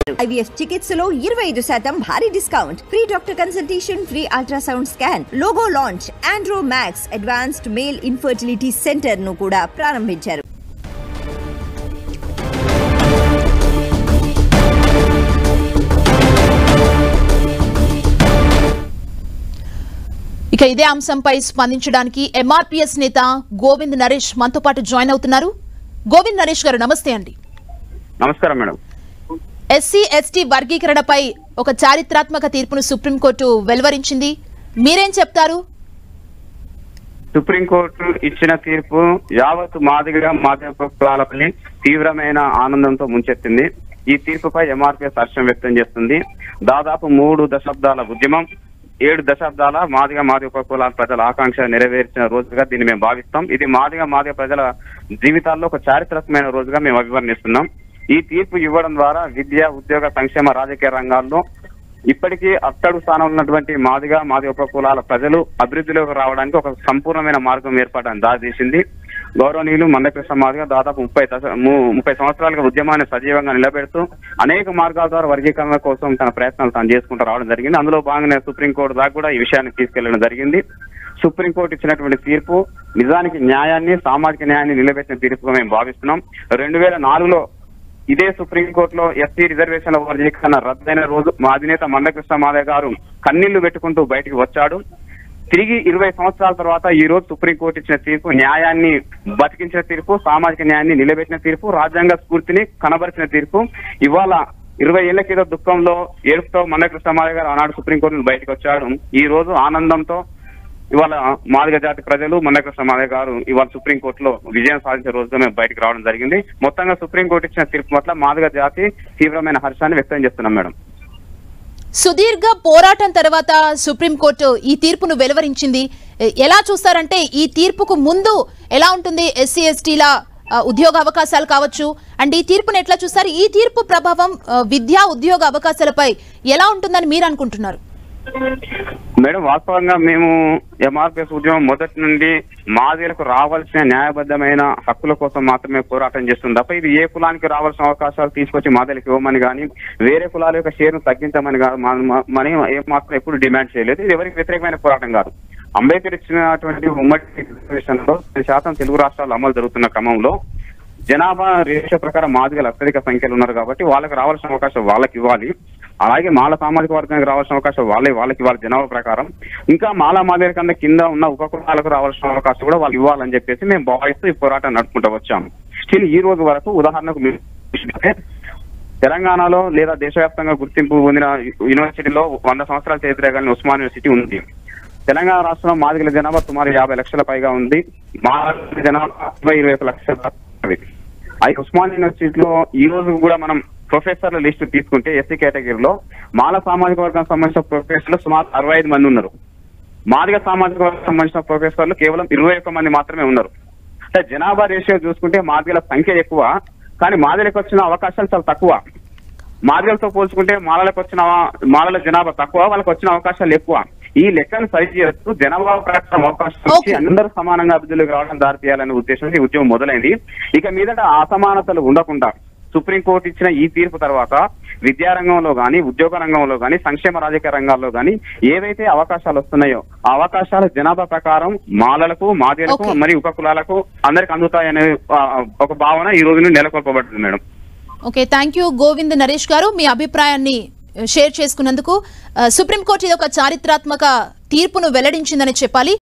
IVF చికిత్సలో 25% భారీ discount, free doctor consultation, free ultrasound scan, logo launch, Andro Max advanced male infertility centre ను కూడా ప్రారంభించారు. ఇక ఇదే అంశంపై స్పందించడానికి ఎంఆర్పీఎస్ నేత గోవింద్ నరేష్ మనతో పాటు జాయిన్ అవుతున్నారు. గోవింద్ నరేష్ గారు నమస్తే అండి. నమస్కారం మేడం. ఎస్సీ ఎస్టీ వర్గీకరణపై ఒక చారిత్రాత్మక తీర్పును సుప్రీంకోర్టు వెలువరించింది. మీరేం చెప్తారు? సుప్రీంకోర్టు ఇచ్చిన తీర్పు యావత్ మాదిగ కులాలపై తీవ్రమైన ఆనందంతో ముంచెత్తింది. ఈ తీర్పుపై ఎంఆర్పీఎస్ హర్షం వ్యక్తం చేస్తుంది. దాదాపు 3 దశాబ్దాల ఉద్యమం, 7 దశాబ్దాల మాదిగ కులాల ప్రజల ఆకాంక్ష నెరవేర్చిన రోజుగా దీన్ని మేము భావిస్తాం. ఇది మాదిగ ప్రజల జీవితాల్లో ఒక చారిత్రకమైన రోజుగా మేము అభివర్ణిస్తున్నాం. ఈ తీర్పు ఇవ్వడం ద్వారా విద్య, ఉద్యోగ, సంక్షేమ, రాజకీయ రంగాల్లో ఇప్పటికీ అట్టడుగు స్థానంలో ఉన్నటువంటి మాదిగ కులాల ప్రజలు అభివృద్ధిలోకి రావడానికి ఒక సంపూర్ణమైన మార్గం ఏర్పడడానికి దారితీసింది. గౌరవనీయులు మందకృష్ణ మాదిగ దాదాపు 30 సంవత్సరాలుగా ఉద్యమాన్ని సజీవంగా నిలబెడుతూ అనేక మార్గాల ద్వారా వర్గీకరణ కోసం తన ప్రయత్నాలు తాను చేసుకుంటూ రావడం జరిగింది. అందులో భాగంగా సుప్రీంకోర్టు దాకా కూడా ఈ విషయాన్ని తీసుకెళ్లడం జరిగింది. సుప్రీంకోర్టు ఇచ్చినటువంటి తీర్పు నిజానికి న్యాయాన్ని, సామాజిక న్యాయాన్ని నిలబెట్టిన తీర్పుగా మేము భావిస్తున్నాం. 2004లో ఇదే సుప్రీంకోర్టులో ఎస్సీ రిజర్వేషన్ల వర్గీకరణ రద్దయిన రోజు మా అధినేత మందకృష్ణ మాదిగ గారు కన్నీళ్లు పెట్టుకుంటూ బయటకు వచ్చాడు. తిరిగి 20 సంవత్సరాల తర్వాత ఈ రోజు సుప్రీంకోర్టు ఇచ్చిన తీర్పు న్యాయాన్ని బతికించిన తీర్పు, సామాజిక న్యాయాన్ని నిలబెట్టిన తీర్పు, రాజ్యాంగ స్ఫూర్తిని కనబరిచిన తీర్పు. ఇవాళ 20 ఏళ్ల కింద దుఃఖంలో ఏడుపుతో మందకృష్ణ మాదిగ గారు ఆనాడు సుప్రీంకోర్టు బయటకు వచ్చాడు. ఈ రోజు ఆనందంతో ఇవాళ మాదిగ జాతి ప్రజలు, మందకృష్ణ మాదిగ గారు ఇవాళ సుప్రీంకోర్టులో విజయం సాధించే రోజుగా మేము బయటకు రావడం జరిగింది. మొత్తంగా సుప్రీంకోర్టు ఇచ్చిన తీర్పు పట్ల మాదిగ జాతి తీవ్రమైన హర్షాన్ని వ్యక్తం చేస్తున్నాం మేడం. సుదీర్ఘ పోరాటం తర్వాత సుప్రీంకోర్టు ఈ తీర్పును వెలువరించింది. ఎలా చూస్తారంటే ఈ తీర్పుకు ముందు ఎలా ఉంటుంది ఎస్సీ ఎస్టీల ఉద్యోగ అవకాశాలు కావచ్చు, అండ్ ఈ తీర్పును ఎట్లా చూస్తారు? ఈ తీర్పు ప్రభావం విద్యా ఉద్యోగ అవకాశాలపై ఎలా ఉంటుందని మీరు అనుకుంటున్నారు? మేడం, వాస్తవంగా మేము ఎంఆర్పీఎస్ ఉద్యమం మొదటి నుండి మాదిగలకు రావాల్సిన న్యాయబద్ధమైన హక్కుల కోసం మాత్రమే పోరాటం చేస్తుంది తప్ప ఇది ఏ కులానికి రావాల్సిన అవకాశాలు తీసుకొచ్చి మాదిగలకు ఇవ్వమని కానీ, వేరే కులాల యొక్క షేర్ను తగ్గించమని మనం మాత్రం ఎప్పుడు డిమాండ్ చేయలేదు. ఇది ఎవరికి వ్యతిరేకమైన పోరాటం కాదు. అంబేద్కర్ ఇచ్చినటువంటి ఉమ్మడి రిజర్వేషన్లో 10% తెలుగు రాష్ట్రాలు అమలు జరుగుతున్న క్రమంలో జనాభా రేషియో ప్రకారం మాదిగలు అత్యధిక సంఖ్యలో ఉన్నారు కాబట్టి వాళ్ళకి రావాల్సిన అవకాశం వాళ్ళకి ఇవ్వాలి. అలాగే మాల సామాజిక వర్గానికి రావాల్సిన అవకాశం వాళ్ళకి ఇవ్వాలి జనాభా ప్రకారం. ఇంకా మాదిగల కన్నా కింద ఉన్న ఉపకులాలకు రావాల్సిన అవకాశం కూడా వాళ్ళు ఇవ్వాలని చెప్పేసి మేము భావిస్తూ ఈ పోరాటం నడుపుకుంటూ వచ్చాము. స్టిల్ ఈ రోజు వరకు ఉదాహరణకు తెలంగాణలో లేదా దేశవ్యాప్తంగా గుర్తింపు పొందిన యూనివర్సిటీలో 100 సంవత్సరాల చరిత్ర కలిగిన ఉస్మాన్ యూనివర్సిటీ ఉంది. తెలంగాణ రాష్ట్రంలో మాదిగల జనాభా సుమారు 50 లక్షల పైగా ఉంది. మాదిగల జనాభా 21 లక్షల. అయితే ఉస్మాన్ యూనివర్సిటీలో ఈ రోజు కూడా మనం ప్రొఫెసర్ల లిస్టు తీసుకుంటే ఎస్సీ కేటగిరీలో మాల సామాజిక వర్గానికి సంబంధించిన ప్రొఫెసర్లు సుమారు 65 మంది ఉన్నారు. మాదిగ సామాజిక వర్గానికి సంబంధించిన ప్రొఫెసర్లు కేవలం 21 మంది మాత్రమే ఉన్నారు. అంటే జనాభా రేషియో చూసుకుంటే మాదిగల సంఖ్య ఎక్కువ, కానీ మాదిగలకు వచ్చిన అవకాశాలు చాలా తక్కువ. మాదిగలతో పోల్చుకుంటే మాలల జనాభా తక్కువ, వాళ్ళకి వచ్చిన అవకాశాలు ఎక్కువ. ఈ లెక్కను సరి చేస్తూ జనాభా ప్రకారం అవకాశం ఇచ్చి అందరూ సమానంగా అభివృద్ధిలోకి రావడం దారితీయాలనే ఉద్దేశంతో ఈ ఉద్యమం మొదలైంది. ఇక మీదట అసమానతలు ఉండకుండా సుప్రీంకోర్టు ఇచ్చిన ఈ తీర్పు తర్వాత విద్యారంగంలో కానీ, ఉద్యోగ రంగంలో కానీ, సంక్షేమ రాజకీయ రంగాల్లో కానీ ఏవైతే అవకాశాలు వస్తున్నాయో ఆ అవకాశాలు జనాభా ప్రకారం మాలలకు, మాదిగలకు మరియు ఉపకులాలకు అందరికి అందుతాయనే ఒక భావన ఈ రోజు నెలకొల్పబడుతుంది madam. Okay, thank you Govind Naresh garu, మీ అభిప్రాయాన్ని షేర్ చేసుకున్నందుకు. సుప్రీంకోర్టు ఇది ఒక చారిత్రాత్మక తీర్పును వెల్లడించిందని చెప్పాలి.